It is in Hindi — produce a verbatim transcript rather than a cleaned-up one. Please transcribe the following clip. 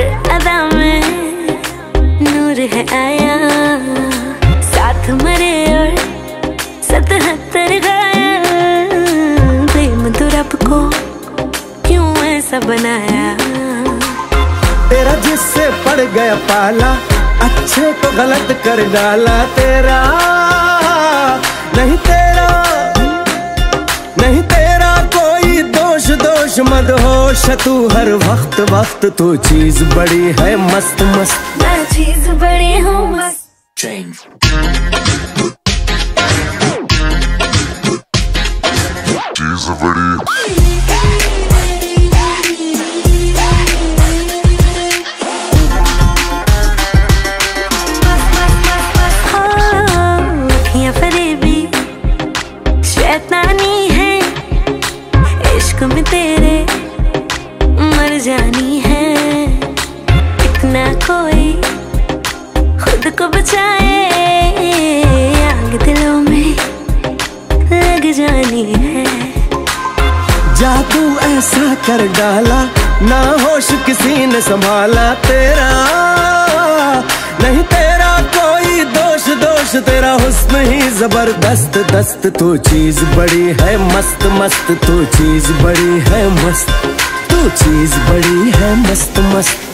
हर अदा में नूर है आया, साथ मरे और सतहत्तर गाया। प्रेम तो रब को क्यों ऐसा बनाया। तेरा जिससे पड़ गया पाला, अच्छे को गलत कर डाला। तेरा नहीं तेरा नहीं तेरा कोई दोष दोष मत होश तू हर वक्त वक्त। तू चीज बड़ी है मस्त मस्त, मैं चीज बड़ी हूँ मस्त। Change. चीज बड़ी शैतानी है, इश्क में तेरे मर जानी है। इतना कोई खुद को बचाए, आग दिलों में लग जानी है। जादू ऐसा कर डाला, ना होश किसी ने संभाला। तेरा नहीं तेरा कोई दोष दोष, तेरा हुस्न ही जबरदस्त दस्त। तू चीज बड़ी है मस्त मस्त, तू चीज बड़ी है मस्त, तू चीज बड़ी है मस्त मस्त।